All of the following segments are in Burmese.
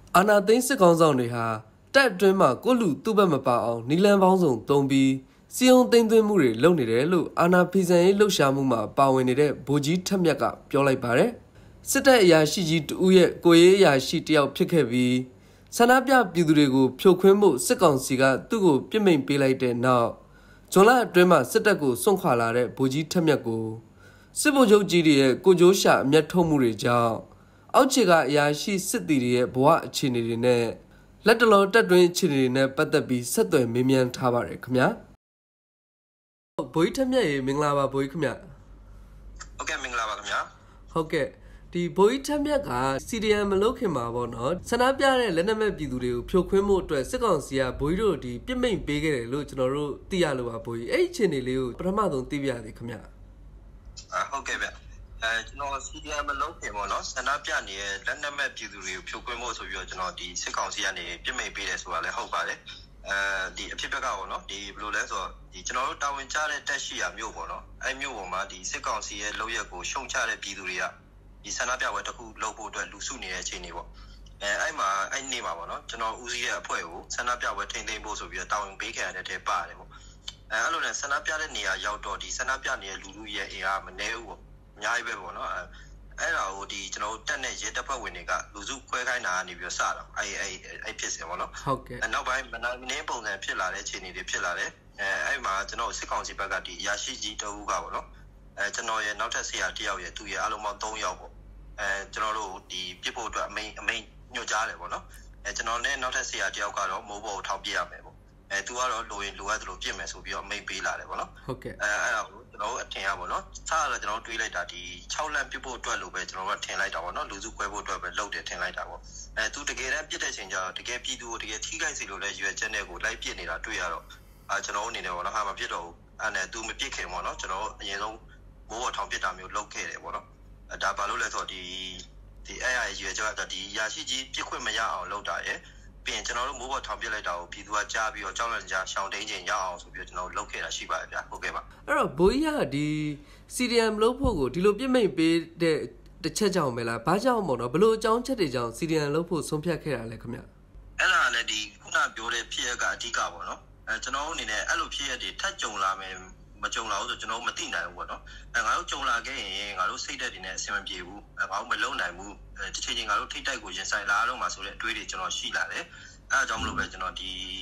အာနာသိန်းစစ်ကောင်ဆောင်တွေဟာတက်အတွင်းမှာကိုလူသူ့ဘက်မပါအောင်နီလန်ပေါင်းစုံသုံးပြီးစီယုံသိမ်းသွင်းမှုတွေလုပ်နေတယ်လို့အာနာဖီဆန်ရေးလှုပ်ရှားမှုမှာပါဝင်နေတဲ့ဗိုလ်ကြီးထက်မြတ်ကပြောလိုက်ပါတယ်စစ်တပ်အရာရှိကြီးတဦးရဲ့ကိုရေးအရာရှိတယောက်ဖြစ်ခဲ့ပြီးဆန္ဒပြပြည်သူတွေကိုဖြိုခွင်းမှုစစ်ကောင်စီကသူ့ကိုပြစ်မိန်ပေးလိုက်တဲ့နောက်ဇွန်လအတွင်းမှာစစ်တပ်ကိုစွန့်ခွာလာတဲ့ဗိုလ်ကြီးထက်မြတ်ကိုစစ်ဗိုလ်ချုပ်ကြီးတွေရဲ့ကိုကြိုးရှာအမျက်ထုတ်မှုတွေကြောင့်အောက်ခြေကအရာရှိစစ်တီတွေရဲ့ဘဝအခြေအနေတွေနဲ့လက်တလောတက်တွင်းအခြေအနေတွေနဲ့ပတ်သက်ပြီးဆက်သွယ်မေးမြန်းထားပါတယ်ခင်ဗျာဗိုလ်ကြီးထက်မြတ်ရေမင်္ဂလာပါဗိုလ်ကြီးခင်ဗျဟုတ်ကဲ့မင်္ဂလာပါခင်ဗျာဟုတ်ကဲ့ဒီဗိုလ်ကြီးထက်မြတ်က CDM မလုပ်ခင်မှာပေါ့နော်ဆန္ဒပြတဲ့လက်နက်မဲ့ပြည်သူတွေကိုဖြိုခွင်းမှုအတွက်စစ်ကောင်စီကဗိုလ်ကြီးတို့ဒီပြစ်မိန့်ပေးခဲ့တယ်လို့ကျွန်တော်တို့သိရလို့ပါဗိုလ်ကြီးအဲ့ဒီအခြေအနေလေးကိုပထမဆုံးသိပြရသေးခင်ဗျဟုတ်ကဲ့ဗျကျွန်တော် CDM မလုပ်ခင်ပေါ့နော်ဆန္ဒပြနေတဲ့လက်နက်မဲ့ပြည်သူတွေကိုဖြိုခွင်းဖို့ဆိုပြီးတော့ကျွန်တော်ဒီစစ်ကောင်စီကနေပြစ်မိန့်ပေးတယ်ဆိုတာလည်းဟုတ်ပါတယ်ဒီအဖြစ်ဘက်ကပေါ့နော်ဒီဘယ်လိုလဲဆိုတော့ဒီကျွန်တော်တို့တာဝန်ကျတဲ့တက်ရှိရမျိုးပေါ့နော်အဲ့မျိုးပေါ်မှာဒီစစ်ကောင်စီရဲ့လုပ်ရက်ကိုရှုံချတဲ့ပြည်သူတွေကဒီဆန္ဒပြပွဲတစ်ခုလုပ်ဖို့အတွက်လူစုနေတဲ့အခြေအနေပေါ့အဲ့မှာအဲ့နေ့မှာပေါ့နော်ကျွန်တော်ဦးစီးရဲ့အဖွဲ့ကိုဆန္ဒပြပွဲထိန်းသိမ်းဖို့ဆိုပြီးတော့တာဝန်ပေးခဲ့ရတဲ့တဲပါတယ်ပေါ့အဲ့လိုနဲ့ဆန္ဒပြတဲ့နေရာရောက်တော့ဒီဆန္ဒပြနေတဲ့လူလူရဲ့အင်အားမနှဲဘူးပေါ့အများကြီးပဲပေါ့နော်အဲ့ဒါကိုဒီကျွန်တော်တို့တက်တဲ့ရဲတပ်ဖွဲ့ဝင်တွေကလူစုခွဲခိုင်းတာကနေပြီးတော့စတာအဲ့ဖြစ်စင်ပေါ့နော်ဟုတ်ကဲ့နောက်ပိုင်းမနင်းပုံစံဖြစ်လာတဲ့အခြေအနေတွေဖြစ်လာတယ်အဲ့မှာကျွန်တော်စစ်ကောင်စီဘက်ကဒီရရှိကြီးတအူးကပေါ့နော်ကျွန်တော်ရဲ့နောက်ထပ်ဆရာတယောက်ရဲ့သူရဲ့အားလုံးပေါင်း3ယောက်ပေါ့ကျွန်တော်တို့ဒီပြစ်ဖို့အတွက်အမိန်ညွှန်ကြားတယ်ပေါ့နော်ကျွန်တော်နဲ့နောက်ထပ်ဆရာတယောက်ကတော့မိုးပေါ်ကိုထောက်ပြရမယ်ပေါ့သူကတော့လိုရင်လိုအပ်သလိုပြစ်မယ်ဆိုပြီးတော့အမိန်ပေးလာတယ်ပေါ့နော်ဟုတ်ကဲ့အဲ့ဒါကိုကျွန်တော်တို့အထင်ရပေါ့နော်စားရတော့ကျွန်တော်တွေးလိုက်တာဒီ6လမ်းပြစ်ဖို့အတွက်လို့ပဲကျွန်တော်တို့ထင်လိုက်တာပေါ့နော်လူစုခွဲဖို့အတွက်ပဲလုပ်တယ်ထင်လိုက်တာပေါ့သူတကယ်တမ်းပြစ်တဲ့ချိန်ကျတော့တကယ်ပြည်သူကိုတကယ်ထိခိုက်စေလို့လဲရွယ်ချက်နဲ့ကိုလိုက်ပြစ်နေတာတွေ့ရတော့ကျွန်တော်အနေနဲ့ပေါ့နော်ဟာမပြစ်တော့ဘူးအဲ့နဲ့သူမပြစ်ခင်ပေါ့နော်ကျွန်တော်အရင်ဆုံးမိုးပေါ်ထောင်ပြစ်တာမျိုးလုပ်ခဲ့တယ်ပေါ့နော်ဒါဘာလို့လဲဆိုတော့ဒီအဲ့ရရွယ်ချက်ကတော့ဒီရရှိကြီးပြစ်ခွင့်မရအောင်လုပ်တာရယ်ပြီးရင်ကျွန်တော်တို့မိုးပေါ်ထောင်ပြစ်လိုက်တာကိုပြည်သူကကြားပြီးတော့ကြောက်လန့်ကြရှောင်တိန်ချိန်ရအောင်ဆိုပြီးတော့ကျွန်တော်လုပ်ခဲ့တာရှိပါတယ်ဗျာဟုတ်ကဲ့ပါအဲ့တော့ဘိုးကြီးကဒီ CDM လုပ်ဖို့ကိုဒီလိုပြစ်မိတ်ပေးတဲ့တစ်ချက်ကြောင့်ပဲလားဘာကြောင့်မို့နော်ဘလို့အကြောင်းချက်တွေကြောင့် CDM လုပ်ဖို့ဆုံးဖြတ်ခဲ့တာလဲခင်ဗျအဲ့ဒါလည်းဒီခုနပြောတဲ့ဖြစ်ရကအဓိကပေါ့နော်ကျွန်တော်အနေနဲ့အဲ့လိုဖြစ်ရတွေထပ်ကြုံလာမယ်မကြုံလာဘူးဆိုကျွန်တော်မသိနိုင်ဘူးပေါ့နော်ငါတို့ကြုံလာခဲ့ရင်ငါတို့စိတ်ဓာတ်တွေနဲ့အဆင်မပြေဘူးငါတို့မလုံနိုင်ဘူးတစ်ချိန်ချင်းငါတို့ထိတ်တိုက်ကိုရင်ဆိုင်လာတော့မှဆိုတဲ့အတွေးတွေကျွန်တော်ရှိလာတယ်အဲ့ဒါကြောင့်မလို့ပဲကျွန်တော်ဒီ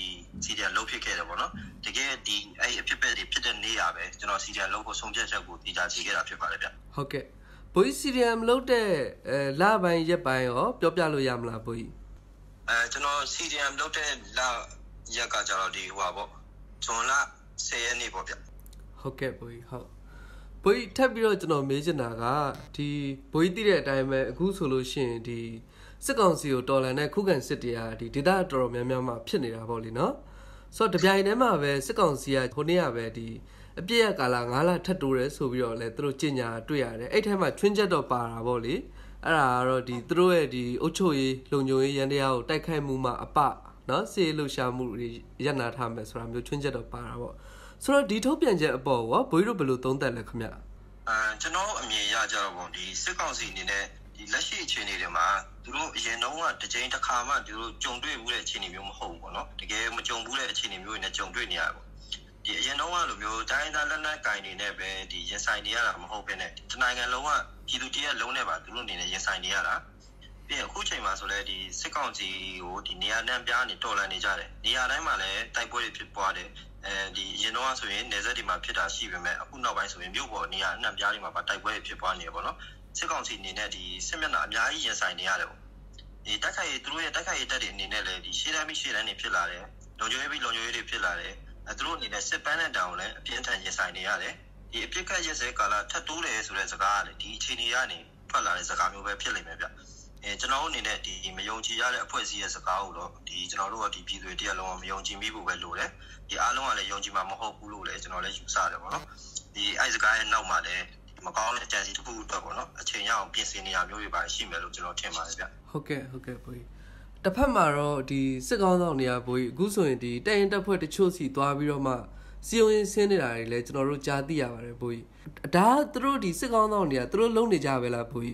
CDM လုပ်ဖြစ်ခဲ့တယ်ပေါ့နော်တကယ်ဒီအဲ့အဖြစ်ပဲတွေဖြစ်တဲ့နေ့ရပဲကျွန်တော် CDM လုပ်ဖို့ဆုံးဖြတ်ချက်ကိုတည်ကြစီခဲ့တာဖြစ်ပါတယ်ဗျဟုတ်ကဲ့ဘိုးကြီး CDM လုပ်တဲ့လပိုင်းရက်ပိုင်းရောပြောပြလို့ရမလားဘိုးကြီးကျွန်တော် CDM လုပ်တဲ့လရက်ကကြတော့ဒီဟိုပါပေါ့ဇွန်လ10ရက်နေ့ပေါ့ဗျဟုတ်ကဲ့ဘိုးကြီးဟုတ်ဘိုးကြီးထပ်ပြီးတော့ကျွန်တော်မေးချင်တာကဒီဘိုးကြီးသိတဲ့အတိုင်းပဲအခုဆိုလို့ရှိရင်ဒီစစ်ကောင်စီကိုတော်လှန်တဲ့ခုခံစစ်တရားဒီဒေသတော်တော်များများမှာဖြစ်နေတာပေါ့လေနော်ဆိုတော့တပြိုင်တည်းမှာပဲစစ်ကောင်စီကဟိုနေ့ကပဲဒီအပြည့်ရကာလ9လထပ်တိုးတယ်ဆိုပြီးတော့လဲသူတို့ကြေညာတွေ့ရတယ်အဲ့ထဲမှာချွင်းချက်တော့ပါတာပေါ့လေအဲ့ဒါကတော့ဒီသူတို့ရဲ့ဒီအုတ်ချုပ်ရေးလုံခြုံရေးရန်တရားကိုတိုက်ခိုက်မှုမှာအပနော်စေလှုပ်ရှားမှုတွေရပ်နာထားမယ်ဆိုတာမျိုးချွင်းချက်တော့ပါတာပေါ့ဆိုတော့ဒီထုတ်ပြန်ချက်အပေါ်ရောဘိုးတို့ဘယ်လိုသုံးသပ်လဲခင်ဗျကျွန်တော်အမြင်ရကြတော့ပေါ့ဒီစစ်ကောင်စီအနေနဲ့ဒီလက်ရှိအခြေအနေတွေမှာသူတို့အရင်တုန်းကတစ်ချိန်တစ်ခါမှသူတို့ကြုံတွေ့မှုတဲ့အခြေအနေမျိုးမဟုတ်ဘူးပေါ့နော်တကယ်မကြုံဘူးတဲ့အခြေအနေမျိုးတွေနဲ့ကြုံတွေ့နေရတာပေါ့ဒီအရင်တုန်းကလိုမျိုးတိုင်းသားလက်နက်ကင်တွေနဲ့ပဲဒီရင်ဆိုင်နေရတာမဟုတ်ဘဲနဲ့တနိုင်ငံလုံးကပြည်သူတရက်လုံးနဲ့ပါသူတို့အနေနဲ့ရင်ဆိုင်နေရတာပြီးအခုချိန်မှာဆိုလဲဒီစစ်ကောင်စီကိုဒီနေရာနှံပြားနေတော်လှန်နေကြတယ်နေရာတိုင်းမှာလည်းတိုက်ပွဲတွေဖြစ်ပွားတယ်ဒီအရင်တော့ဆိုရင်နေဆက်ဒီမှာဖြစ်တာရှိပေမဲ့အခုနောက်ပိုင်းဆိုရင်မြို့ပေါ်နေရာနှံပြားတွေမှာပါတိုက်ပွဲတွေဖြစ်ပွားနေရပေါ့နော်စစ်ကောင်စီအနေနဲ့ဒီစစ်မျက်နှာအများကြီးရင်ဆိုင်နေရတယ်ပေါ့ဒီတိုက်ခိုက်ရေးသူတို့ရဲ့တိုက်ခိုက်ရေးတပ်တွေအနေနဲ့လည်းဒီရှေ့တန်းပြီးရှေ့တန်းတွေဖြစ်လာတယ်လုံခြုံရေးပြီးလုံခြုံရေးတွေဖြစ်လာတယ်သူတို့အနေနဲ့စစ်ပန်းတဲ့တောင်လည်းအပြင်းထန်ရင်ဆိုင်နေရတယ်ဒီအပြစ်ခတ်ရက်စဲကာလထပ်တိုးတယ်ဆိုတဲ့စကားကလည်းဒီအခြေအနေကနေထွက်လာတဲ့စကားမျိုးပဲဖြစ်လိမ့်မယ်ဗျကျွန်တော်အနေနဲ့ဒီမယုံကြည်ရတဲ့အဖွဲ့အစည်းရဲ့စကားကိုတော့ဒီကျွန်တော်တို့ကဒီပြည်သူတွေတရက်လုံးကမယုံကြည်မိဖို့ပဲလိုတယ်ဒီအားလုံးကလည်းယုံကြည်မှာမဟုတ်ဘူးလို့လည်းကျွန်တော်လည်းယူဆတယ်ပေါ့နော်ဒီအဲ့စကားရဲ့နောက်မှာလည်းမကောင်းတဲ့အကြံစီတစ်ခုတော့ပေါ့နော်အချိန်ရအောင်ပြင်ဆင်နေရမျိုးတွေပါရှိမယ်လို့ကျွန်တော်ထင်ပါတယ်ဗျဟုတ်ကဲ့ဘိုးကြီးတစ်ဖက်မှာတော့ဒီစစ်ကောင်းဆောင်တွေကဘိုးကြီးအခုဆိုရင်ဒီတိုင်ရင်တပ်ဖွဲ့တချို့စီသွားပြီးတော့မှစီယုံရင်ဆင်းနေတာတွေလည်းကျွန်တော်တို့ကြားသိရပါတယ်ဘိုးကြီးဒါသူတို့ဒီစစ်ကောင်းဆောင်တွေကသူတို့လုံနေကြပဲလားဘိုးကြီး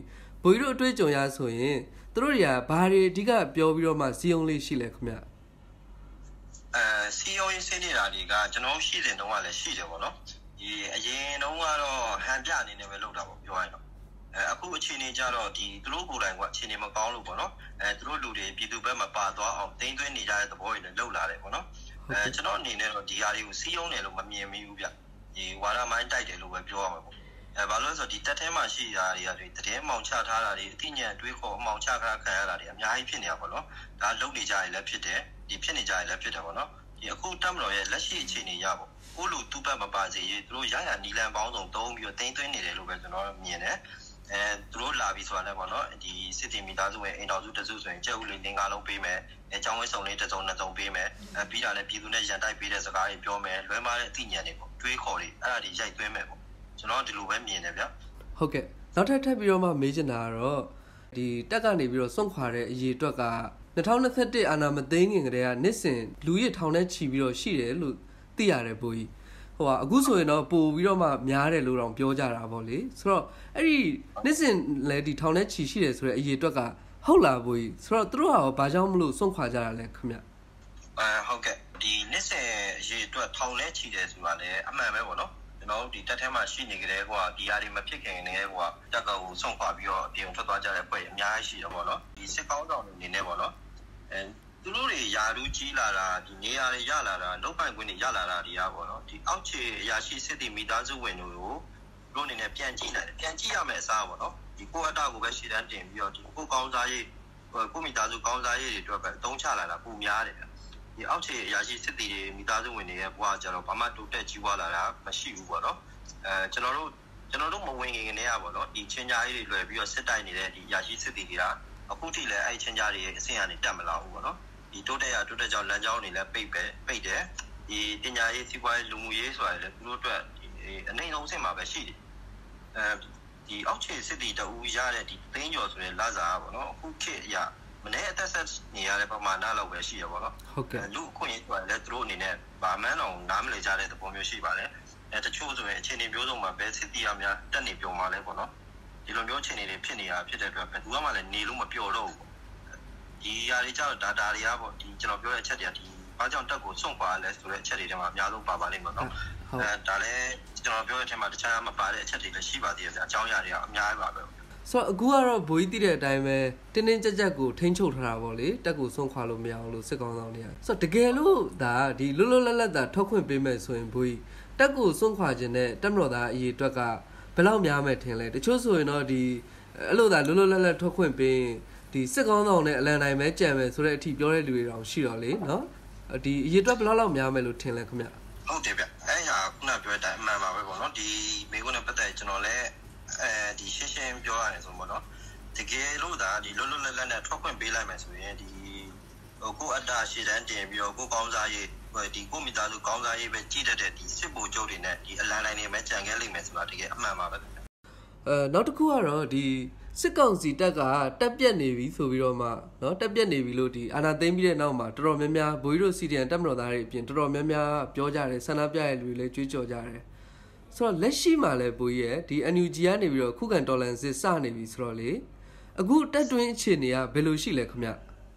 ဘိုးတို့အတွေ့အကြုံရဆိုရင်သူတို့တွေကဘာတွေအဓိကပြောပြီးတော့မှစီယုံလေးရှိလဲခင်ဗျစီယုံရေးစင်းနေတာတွေကကျွန်တော်ရှိတဲ့တုန်းကလည်းရှိတယ်ပေါ့နော်ဒီအရင်တုန်းကတော့ဟန်ပြအနေနဲ့ပဲလုပ်တာပေါ့ပြောရရင်တော့အခုအချိန်ကြီးကြတော့ဒီသူတို့ကိုယ်တိုင်ကအချိန်ကြီးမကောင်းလို့ပေါ့နော်သူတို့လူတွေပြည်သူဘက်မှာပါသွားအောင်တင်းသွင်းနေကြတဲ့သဘောတွေလည်းလှုပ်လာတယ်ပေါ့နော်ကျွန်တော်အနေနဲ့တော့ဒီဟာတွေကိုစီးရုံးတယ်လို့မမြင်မိဘူးဗျဒီဝါရမိုင်းတိုက်တယ်လို့ပဲပြောရမှာပေါ့ဘာလို့လဲဆိုတော့ဒီတက်ထဲမှာရှိတာတွေကတည်းမောင်ချထားတာတွေအသိဉာဏ်တွေးခေါ်အမောင်ချခံရတာတွေအများကြီးဖြစ်နေတာပေါ့နော်ဒါလုံနေကြရလည်းဖြစ်တယ်ဒီဖြစ်နေကြရလည်းဖြစ်တယ်ပေါ့နော်ဒီအခုတက်မတော်ရဲ့လက်ရှိအခြေအနေရပေါ့ကိုလူသူ့ဘက်မပါစေရေးသူတို့ရရနီလန်ပေါင်းစုံသုံးပြီးတော့တင်းသွင်းနေတယ်လို့ပဲကျွန်တော်မြင်တယ်သူတို့လာပြီးဆိုတာလည်းပေါ့နော်ဒီစစ်တီမီသားစုရဲ့အိမ်တော်စုတစုဆိုရင်ကျက်ဦးလေး5လုံးပေးမယ်အကြောင်းဝဲဆောင်လေးတစ်စုံနှစ်စုံပေးမယ်ပြီးတာလည်းပြည်သူနဲ့ရန်တိုက်ပေးတဲ့စကားတွေပြောမယ်လွဲမားတဲ့အသိဉာဏ်တွေပေါ့တွေးခေါ်တွေအဲ့ဒါတွေရိုက်သွင်းမယ်ပေါ့ကျွန်တော်ဒီလိုပဲမြင်တယ်ဗျဟုတ်ကဲ့နောက်ထပ်ပြီးတော့မှမေးချင်တာကတော့ဒီတက်ကနေပြီးတော့စွန့်ခွာတဲ့အရေးအတွက်က2021အာဏာမသိမ်းခင်ကတည်းကနှစ်စဉ်လူရထောင်နဲ့ချီပြီးတော့ရှိတယ်လို့သိရတယ်ဘိုးကြီးအခုဆိုရင်တော့ပို့ပြီးတော့မှများတယ်လို့တော့ပြောကြတာပေါ့လေဆိုတော့အဲ့ဒီနှစ်စဉ်လည်းဒီထောင်နဲ့ချီရှိတယ်ဆိုတဲ့အရေးအတွက်ကဟုတ်လားဘိုးကြီးဆိုတော့သူတို့ကဘာကြောင့်မလို့စွန့်ခွာကြတာလဲခင်ဗျဟုတ်ကဲ့ဒီနှစ်စဉ်အရေးအတွက်ထောင်နဲ့ချီတယ်ဆိုတာလည်းအမှန်ပဲပေါ့နော်ကျွန်တော်တို့ဒီတက်ထဲမှာရှိနေကြတဲ့ကွာဒီဟာတွေမဖြစ်ခင်နေကွာတက်ကောကိုစွန့်ခွာပြီးတော့အပြင်ထွက်သွားကြတဲ့ဖွဲ့အများကြီးရှိတယ်ပေါ့နော်ဒီစစ်ကောင်းဆောင်တွေအနေနဲ့ပေါ့နော်သူတို့တွေယာရူးကြီးလာတာဒီနေရာတွေရလာတာလောက်ပိုင်ခွင့်တွေရလာတာတွေကပေါ့နော်ဒီအောက်ခြေအရာရှိစစ်တီမိသားစုဝင်တို့တို့အနေနဲ့ပြန်ကြည့်နိုင်တယ်ပြန်ကြည့်ရမယ်အစားပေါ့နော်ဒီကိုအတာကိုပဲရှေ့တန်းတင်ပြီးတော့ဒီကိုကောင်းစားရေးကိုမိသားစုကောင်းစားရေးတွေအတွက်ပဲအသုံးချလာတာပုံများတယ်ဒီအောက်ခြေအရာရှိစစ်တီတွေမိသားစုဝင်တွေရဲ့ဘဝကြတော့ဘာမှတိုးတက်ကြီးပွားလာတာမရှိဘူးပေါ့နော်ကျွန်တော်တို့မဝင်ခင်ကနေရပေါ့နော်ဒီချင်းကြားရေးတွေလွယ်ပြီးတော့စစ်တိုက်နေတဲ့ဒီအရာရှိစစ်တီတွေကအခုထိလည်းအဲ့ချင်းကြားတွေအဆင့်အနေတက်မလာဘူးပေါ့နော်ဒီတိုးတက်ကြောင်လမ်းကြောင်းတွေလည်းပိတ်တယ်ဒီပညာရေးစီးပွားရေးလူမှုရေးဆိုတာလည်းသူတို့အတွက်ဒီအနေအဆုံးအဆင့်မှာပဲရှိတယ်ဒီအောက်ခြေစစ်တီတူရတဲ့ဒီသိန်းကျော်ဆိုတဲ့လစာပေါ့နော်အခုခေတ်အရာမနေ့အသက်ဆက်နေရတဲ့ပမာဏလောက်ပဲရှိရပေါ့နော်ဟုတ်ကဲ့လူအခွင့်အရေးဆိုတာလည်းသူတို့အနေနဲ့ဗာမန်းအောင်နားမလည်ကြတဲ့သဘောမျိုးရှိပါတယ်တချို့ဆိုရင်အခြေအနေမျိုးစုံမှာဘယ်စစ်တီရများတက်နေပြောမှာလဲပေါ့နော်ဒီလိုမျိုးအခြေအနေတွေဖြစ်နေတာဖြစ်တဲ့အတွက်ဘယ်သူမှလည်းနေလို့မပြောတော့ဘူးဒီຢာတွေကြောင့် data တွေကပေါ့ဒီကျွန်တော်ပြောတဲ့အချက်တွေကဒီဘာကြောင့်တက်ကိုစွန့်ခွာလဲဆိုတဲ့အချက်တွေထဲမှာအများဆုံးပါလိမ့်မယ်နော်ဒါလည်းကျွန်တော်ပြောတဲ့အထက်မှာတခြားမပါတဲ့အချက်တွေလည်းရှိပါသေးတယ်ဗျာအကြောင်းအရာတွေကအများကြီးပါပဲဆိုတော့အခုကတော့ဘိုးကြီးသိတဲ့အတိုင်းပဲတင်းတင်းကြပ်ကြပ်ကိုထိန်းချုပ်ထားတာပေါ့လေတက်ကိုစွန့်ခွာလို့မရအောင်လို့စစ်ကောင်ဆောင်တွေကဆိုတော့တကယ်လို့ဒါဒီလွတ်လွတ်လပ်လပ်သာထုတ်ခွင့်ပေးမယ်ဆိုရင်ဘိုးကြီးတက်ကိုစွန့်ခွာခြင်းနဲ့တက်မတော်သားအရေးအတွက်ကဘယ်လောက်များမယ်ထင်လဲတချို့ဆိုရင်တော့ဒီအဲ့လိုသာလွတ်လွတ်လပ်လပ်ထုတ်ခွင့်ပေးဒီစစ်ကောင်းဆောင်နဲ့အလံတိုင်းပဲကြံမယ်ဆိုတဲ့အထိပြောတဲ့လူတွေတောင်ရှိတော့လေနော်ဒီအရေးအတွက်ဘယ်လောက်များမယ်လို့ထင်လဲခင်ဗျဟုတ်တယ်ဗျအဲ့ဟာခုနပြောတဲ့အမှန်ပါပဲပေါ့နော်ဒီမိကုန်းနဲ့ပတ်သက်ကျွန်တော်လည်းဒီရှင်းပြောရတယ်ဆိုပေါ့နော်တကယ်လို့ဒါဒီလွတ်လွတ်လပ်လပ်နဲ့ထွက်ခွင့်ပေးလိုက်မယ်ဆိုရင်ဒီကိုအတာရှေ့တန်းတင်ပြီးတော့ကိုကောင်းစားရေးဒီကိုမိသားစုကောင်းစားရေးပဲကြည့်တတ်တဲ့ဒီစစ်ဗိုလ်ချုပ်တွေနဲ့ဒီအလံတိုင်းတွေပဲကြံခဲ့လိမ့်မယ်ဆိုတာတကယ်အမှန်ပါပဲနောက်တစ်ခုကတော့ဒီစစ်ကောင်စီတပ်ကတက်ပြက်နေပြီဆိုပြီးတော့မှเนาะတက်ပြက်နေပြီလို့ဒီအာဏာသိမ်းပြီးတဲ့နောက်မှာတော်တော်များများဘိုးကြီးတို့စီဒီအန်တက်မတော်သားတွေအပြင်တော်တော်များများပြောကြတယ်ဆန္ဒပြတဲ့လူတွေလည်းကြွေးကြော်ကြတယ်ဆိုတော့လက်ရှိမှာလည်းဘိုးကြီးရဲ့ဒီ NUG ကနေပြီးတော့ခုခံတော်လှန်စစ်စနေပြီဆိုတော့လေအခုတက်တွင်းအခြေအနေကဘယ်လိုရှိလဲခင်ဗျ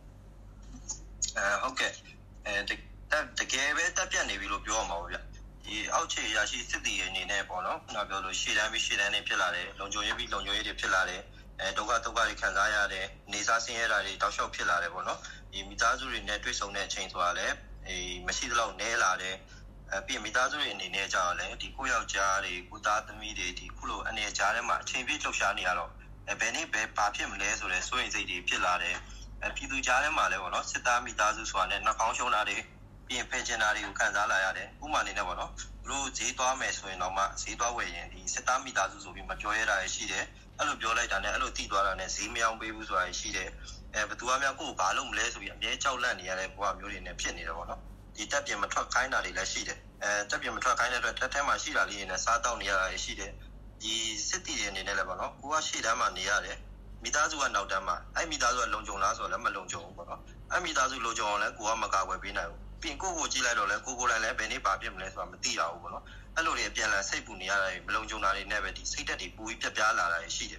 ဟုတ်ကဲ့တကယ်ပဲတက်ပြက်နေပြီလို့ပြောရမှာပေါ့ဗျဒီအောက်ခြေရရှိစစ်တီအနေနဲ့ပေါ့နော်ခုနပြောလို့ရှေ့တန်းနေဖြစ်လာတယ်လုံခြုံရေးတွေဖြစ်လာတယ်ဒုက္ခတွေခံစားရတယ်နေစားဆင်းရဲတာတွေတောက်လျှောက်ဖြစ်လာတယ်ပေါ့နော်ဒီမိသားစုတွေနဲ့တွေ့ဆုံတဲ့အချိန်ဆိုတာလည်းမရှိသလောက်နည်းလာတယ်ပြီးမိသားစုတွေအနေနဲ့ကြာလည်းဒီကိုယောက်ျားတွေကိုသားသမီးတွေဒီခုလိုအနေကြားထဲမှာအချိန်ပြည့်လှုပ်ရှားနေရတော့ဘယ်နေ့ဘာဖြစ်မလဲဆိုတဲ့စိုးရိမ်စိတ်တွေဖြစ်လာတယ်ပြည်သူကြားထဲမှာလည်းပေါ့နော်စစ်သားမိသားစုဆိုတာနဲ့နှာခေါင်းရှုံးတာတွေပြီးရင်ဖယ်ချင်တာတွေကိုခံစားလာရတယ်ဥပမာအနေနဲ့ပေါ့နော်သူတို့ဈေးသွားမယ်ဆိုရင်တော့မှဈေးသွားဝယ်ရင်ဒီစစ်သားမိသားစုဆိုပြီးမပြောရတာရှိတယ်အဲ့လိုပြောလိုက်တာနဲ့အဲ့လိုတိသွားတာနဲ့ဈေးမရောက်ပေးဘူးဆိုတာရှိတယ်ဘယ်သူမှကိုယ်ဘာလုပ်မလဲဆိုပြီးအမြဲကြောက်လန့်နေရတဲ့ဘဝမျိုးတွေနဲ့ဖြစ်နေတယ်ပေါ့နော်ဒီတက်ပြင်မထွက်ခိုင်းတာတွေလည်းရှိတယ်တက်ပြင်မထွက်ခိုင်းတဲ့အတွက်တက်ထဲမှာရှိတာလေးတွေနဲ့စားတောက်နေရတာရှိတယ်ဒီစစ်တီတွေအနေနဲ့လည်းပေါ့နော်ကိုကရှေ့တန်းမှာနေရတယ်မိသားစုကနောက်တန်းမှာအဲ့မိသားစုကလုံခြုံလားဆိုတော့လည်းမလုံခြုံဘူးပေါ့နော်အဲ့မိသားစုလုံခြုံအောင်လည်းကိုကမကာကွယ်ပေးနိုင်ဘူးပြင်ကိုကြည့်လိုက်တော့လဲကိုယ်လည်းဘယ်နေ့ပါပြစ်မလဲဆိုတာမသိရဘူးပေါ့နော်အဲ့လိုတွေအပြန်လည်စိတ်ပူနေရတာတွေမလုံခြုံတာတွေနဲ့ပဲဒီစိတ်သက်တွေပူပြီးပြပြလာတာရှိတယ်ဗျ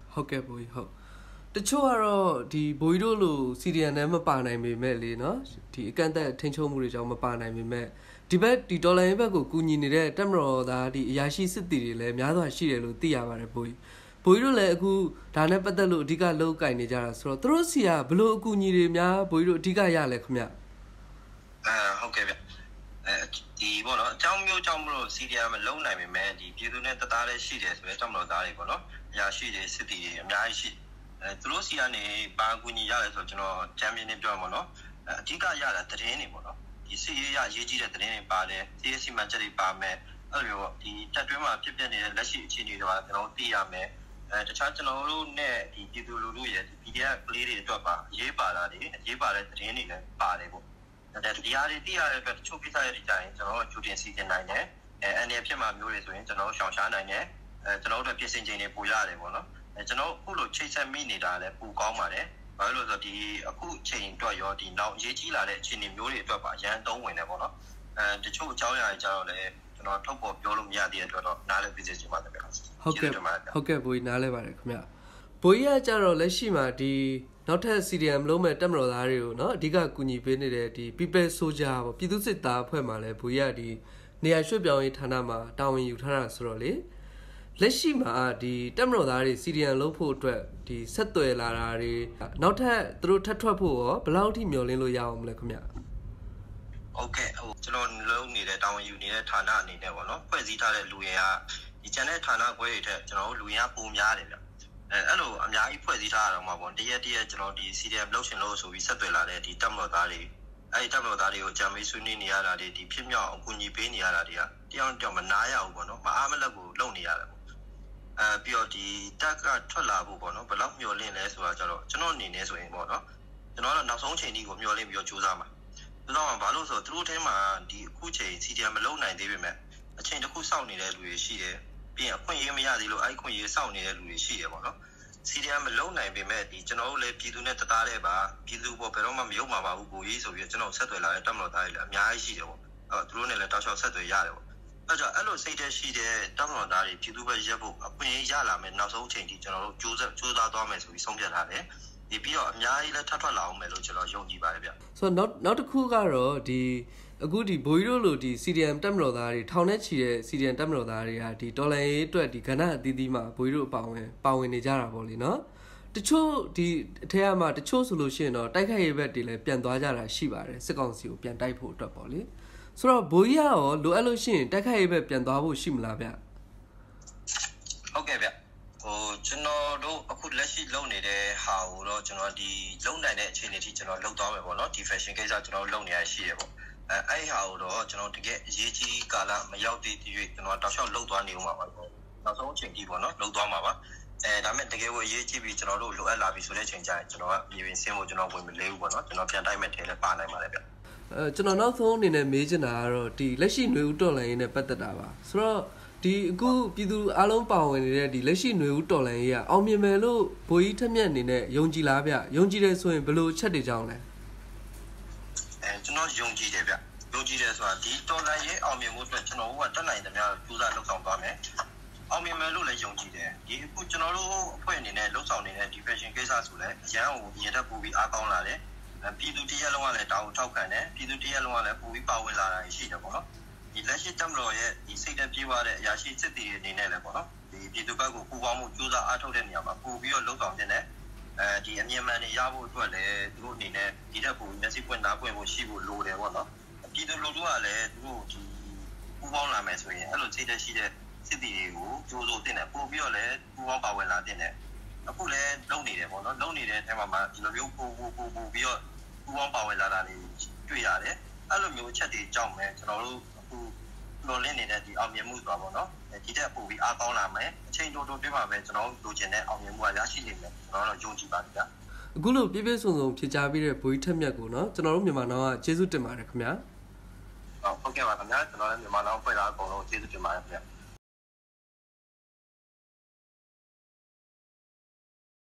ဟုတ်ကဲ့ဘိုးကြီးဟုတ်တချို့ကတော့ဒီဘိုးကြီးတို့လိုစီရီယံနဲ့မပါနိုင်ပေမဲ့လေနော်ဒီအကန့်အသတ်ထိန်းချုပ်မှုတွေကြောင့်မပါနိုင်ပေမဲ့ဒီဘက်ဒီဒေါ်လာရင်းဘက်ကိုကူညီနေတဲ့တက်မတော်သားဒီအရာရှိစစ်တီတွေလည်းများစွာရှိတယ်လို့သိရပါတယ်ဘိုးကြီးတို့လည်းအခုဒါနဲ့ပတ်သက်လို့အဓိကလောက်ကင်နေကြတာဆိုတော့သူတို့စီကဘလို့အကူအညီတွေများဘိုးကြီးတို့အဓိကရလဲခင်ဗျဟုတ်ကဲ့ဗျဒီပေါ့နော်အကြောင်းမျိုးကြောင့်မလို့စီရီယာမလုံးနိုင်ပေမဲ့ဒီပြည်သူနဲ့တသားလေးရှိတယ်ဆိုရင်တက်မတော်သားတွေပေါ့နော်အရာရှိတွေစစ်တီတွေအများကြီးရှိသူတို့စီကနေဘာအကူအညီရလဲဆိုတော့ကျွန်တော်ချန်ပီယံတွေပြောမှာနော်အဓိကရတာသတင်းတွေပေါ့နော်ဒီစီရီယာရေးကြီးတဲ့သတင်းတွေပါတယ် CSC မှချက်တွေပါမယ်အဲ့လိုဒီတက်တွင်းမှာဖြစ်ပျက်နေတဲ့လက်ရှိအခြေအနေတွေပါကျွန်တော်သိရမယ်တခြားကျွန်တော်တို့နဲ့ဒီပြည်သူလူထုရဲ့ဒီ PDF ကလေးတွေအတွက်ပါရေးပါတာတွေရေးပါတဲ့သတင်းတွေလည်းပါတယ်ပေါ့ဒီဟာတွေသိရတဲ့အတွက်တချို့ကိစ္စတွေကြရင်ကျွန်တော်တို့ဂျူတင်စီတင်နိုင်တယ်အနေဖြစ်မှာမျိုးတွေဆိုရင်ကျွန်တော်ရှောင်ရှားနိုင်တယ်ကျွန်တော်တို့ပြင်ဆင်ချိန်တွေပိုရတယ်ပေါ့နော်ကျွန်တော်အခုလိုချိတ်ဆက်မိနေတာလည်းပိုကောင်းပါတယ်ဘာလို့လဲဆိုတော့ဒီအခုချိန်အတွက်ရောဒီနောက်ရေးကြီးလာတဲ့အခြေအနေမျိုးတွေအတွက်ပါအရန်သုံးဝင်တယ်ပေါ့နော်တချို့အကြောင်းအရာတွေကြတော့လည်းကျွန်တော်ထုတ်ပေါ်ပြောလို့မရသေးတဲ့အတွက်တော့နားလည်သိစေချင်ပါတယ်ဗျာဟုတ်ကဲ့ဘိုးကြီးနားလဲပါတယ်ခင်ဗျဘိုးကြီးကကြတော့လက်ရှိမှာဒီနောက်ထပ် CDM လုံးမဲ့တက်မတော်သားတွေကိုเนาะအဓိကကူညီပေးနေတဲ့ဒီ People Soldier ပေါ့ပြည်သူစစ်သားအဖွဲ့မှာလည်းဘိုးကြီးကဒီနေရာရွှေ့ပြောင်းရေးဌာနမှာတာဝန်ယူထားတာဆိုတော့လေလက်ရှိမှာဒီတက်မတော်သားတွေ CDM လုံးဖို့အတွက်ဒီဆက်သွယ်လာတာတွေနောက်ထပ်သူတို့ထပ်ထွက်ဖို့ရောဘယ်လောက်ထိမျှော်လင့်လို့ရအောင်မလဲခင်ဗျဟုတ်ကဲ့ကျွန်တော်လုံးနေတဲ့တာဝန်ယူနေတဲ့ဌာနအနေနဲ့ပေါ့နော်ဖွဲ့စည်းထားတဲ့လူရင်းကဒီကျန်တဲ့ဌာနခွဲတွေထက်ကျွန်တော်တို့လူရင်းကပုံများတယ်ဗျအဲ့လိုအများကြီးဖွဲ့စည်းထားရတော့မှာပေါ့တရက်ကျွန်တော်ဒီ CDM လောက်ရှင်လို့ဆိုပြီးဆက်သွယ်လာတဲ့ဒီတက်မတော်သားတွေအဲ့ဒီတက်မတော်သားတွေကိုအကြံပေးဆွေးနွေးနေရတာတွေဒီဖြစ်မြောက်အကူအညီပေးနေရတာတွေကတယောက်မနားရဘူးပေါ့နော်မအားမလက်ကိုလုပ်နေရတယ်ပေါ့ပြီးတော့ဒီတက်ကထွက်လာဖို့ပေါ့နော်ဘယ်လောက်မျှော်လင့်လဲဆိုတာကြတော့ကျွန်တော်အနေနဲ့ဆိုရင်ပေါ့နော်ကျွန်တော်ကနောက်ဆုံးချိန်ဒီကိုမျှော်လင့်ပြီးတော့ကြိုးစားမှာသူတို့ကဘာလို့ဆိုတော့သူတို့ထဲမှာဒီအခုချိန် CDM မလုပ်နိုင်သေးပေမဲ့အချိန်တစ်ခုစောင့်နေတဲ့လူတွေရှိတယ်ပြီးရင်အခွင့်အရေးမရသေးလို့အဲ့ခွင့်အရေးစောင့်နေတဲ့လူတွေရှိတယ်ပေါ့နော်CDM မလုံးနိုင်ပေမဲ့ဒီကျွန်တော်တို့လည်းပြည်သူနဲ့တသားတည်းပါပြည်သူပေါ်ဘယ်တော့မှမယုံမှာပါဘူးကိုကြီးဆိုပြီးကျွန်တော်ဆက်သွယ်လာတဲ့တက်မတော်သားတွေလည်းအများကြီးရှိတယ်ပေါ့သူတို့နဲ့လည်းတောက်လျှောက်ဆက်သွယ်ရတယ်ပေါ့အဲ့ကြောင့်အဲ့လိုစိတ်ထဲရှိတဲ့တက်မတော်သားတွေပြည်သူပဲရက်ဖို့အခွင့်အရေးရလာမယ်နောက်ဆုံးအချိန်ထိကျွန်တော်တို့ကြိုးစားသွားမယ်ဆိုပြီးဆုံးဖြတ်ထားတယ်ဒီပြီးတော့အများကြီးလည်းထပ်ထွက်လာအောင်မယ်လို့ကျွန်တော်ယုံကြည်ပါတယ်ဗျဆိုတော့နောက်တစ်ခုကတော့ဒီအခုဒီဘိုးကြီးတို့လိုဒီ CDM တက်မတော်သားတွေထောင်နဲ့ချီတဲ့ CDM တက်မတော်သားတွေကဒီဒေါ်လာရေးအတွက်ဒီကဏ္ဍအသီးသီးမှာဘိုးကြီးတို့ပါဝင်နေကြတာပေါ့လေနော်တချို့ဒီအထက်ကမှတချို့ဆိုလို့ရှိရင်တော့တိုက်ခိုက်ရေးဘက်တွေလည်းပြန်သွားကြတာရှိပါတယ်စစ်ကောင်စီကိုပြန်တိုက်ဖို့အတွက်ပေါ့လေဆိုတော့ဘိုးကြီးရောလိုအပ်လို့ရှိရင်တိုက်ခိုက်ရေးဘက်ပြန်သွားဖို့ရှိမလားဗျဟုတ်ကဲ့ဗျကျွန်တော်တို့အခုလက်ရှိလုပ်နေတဲ့ဟာကိုတော့ကျွန်တော်ဒီလုံနိုင်တဲ့အခြေအနေထိကျွန်တော်လုပ်သွားမယ်ပေါ့နော်ဒီ fashion ကိစ္စကျွန်တော်လုပ်နေရရှိရပေါ့အဲ့ဟာကိုတော့ကျွန်တော်တကယ်အရေးကြီးကာလမရောက်သေးသေးကျွန်တော်တောက်လျှောက်လုပ်သွားနေဦးမှာပါနောက်ဆုံးအချိန်ကြီးပေါ့နော်လုပ်သွားမှာပါဒါမဲ့တကယ်ကိုအရေးကြီးပြီးကျွန်တော်တို့လိုအပ်လာပြီဆိုတဲ့အချိန်ကျရင်ကျွန်တော်ကမြေပြင်ဆင်းဖို့ကျွန်တော်ဝင်မလေးဘူးပေါ့နော်ကျွန်တော်ပြန်တိုက်မဲ့ထဲလည်းပါနိုင်ပါတယ်ဗျကျွန်တော်နောက်ဆုံးအနေနဲ့မေးချင်တာကတော့ဒီလက်ရှိຫນွေဦးတော်လိုင်းရေးနဲ့ပတ်သက်တာပါဆိုတော့ဒီအခုပြည်သူအားလုံးပါဝင်နေတဲ့ဒီလက်ရှိຫນွေဦးတော်လိုင်းရေးကအောင်မြင်မယ်လို့ဘိုးကြီးထက်မြက်အနေနဲ့ယုံကြည်လားဗျယုံကြည်တယ်ဆိုရင်ဘယ်လိုချက်တွေကြောင်းလဲကျွန်တော်ယုံကြည်တယ်ဗျယုံကြည်တယ်ဆိုတာဒီတော်လိုင်းရေးအောင်မြင်မှုအတွက်ကျွန်တော်ကတက်နိုင်တဲ့များကြိုးစားလုပ်ဆောင်သွားမယ်အောင်မြင်မယ်လို့လည်းယုံကြည်တယ်ဒီအခုကျွန်တော်တို့အဖွဲ့အနေနဲ့လှုပ်ဆောင်နေတဲ့ depression ကိစ္စဆိုလည်းအရန်ကိုရတဲ့ပူပြီးအားကောင်းလာတယ်ပြည်သူတရက်လုံးကလည်းတောင်းထောက်ခံတယ်ပြည်သူတရက်လုံးကလည်းပူပြီးပါဝင်လာတာရှိတယ်ပေါ့နော်ဒီလက်ရှိတက်မတော်ရဲ့ဒီစိတ်သက်ပြေးသွားတဲ့အရာရှိစစ်တီတွေအနေနဲ့လည်းပေါ့နော်ဒီပြည်သူဘက်ကိုပူပေါင်းမှုကြိုးစားအားထုတ်တဲ့နေရာမှာပူပြီးတော့လှုပ်ဆောင်နေတဲ့ဒီအမြင်မှန်တွေရဖို့အတွက်လည်းသူတို့အနေနဲ့ဒီတက်ပူမျက်စိပွင့်နားပွင့်ဖို့ရှိဖို့လိုတယ်ပေါ့နော်ပြည်သူလူထုကလည်းသူတို့ဒီပူပေါင်းလာမယ်ဆိုရင်အဲ့လိုစိတ်သက်ရှိတဲ့စစ်တီတွေကိုကြိုးစိုးတင်တယ်ပို့ပြီးတော့လည်းပူပေါင်းပါဝင်လာတင်တယ်အခုလည်းလုံနေတယ်ပေါ့နော်လုံနေတဲ့အချိန်မှာဒီလိုမျိုးပို့ပြီးတော့ပူပေါင်းပါဝင်လာတာတွေတွေ့ရတယ်အဲ့လိုမျိုးချက်တွေကြောင့်ပဲကျွန်တော်တို့အခုလိုလင်းနေတဲ့ဒီအောင်မြင်မှုဆိုတာပေါ့နော်ဒီတက်ပို့ပြီးအားကောင်းလာမယ်အချိန်တိုတွင်းမှာပဲကျွန်တော်တို့လိုချင်တဲ့အောင်မြင်မှုကရရှိနေမယ်ကျွန်တော်တို့ယုံကြည်ပါတယ်ဗျအခုလိုပြည့်ပြည့်စုံစုံဖြည့်ချပေးတဲ့ဘိုးကြီးထက်မြက်ကိုနော်ကျွန်တော်တို့မြန်မာနောင်ကကျေးဇူးတင်ပါတယ်ခင်ဗျာဟုတ်ကဲ့ပါခင်ဗျာကျွန်တော်လည်းမြန်မာနောင်ဖွဲ့သားအကုန်လုံးကျေးဇူးတင်ပါတယ်ခင်ဗျာ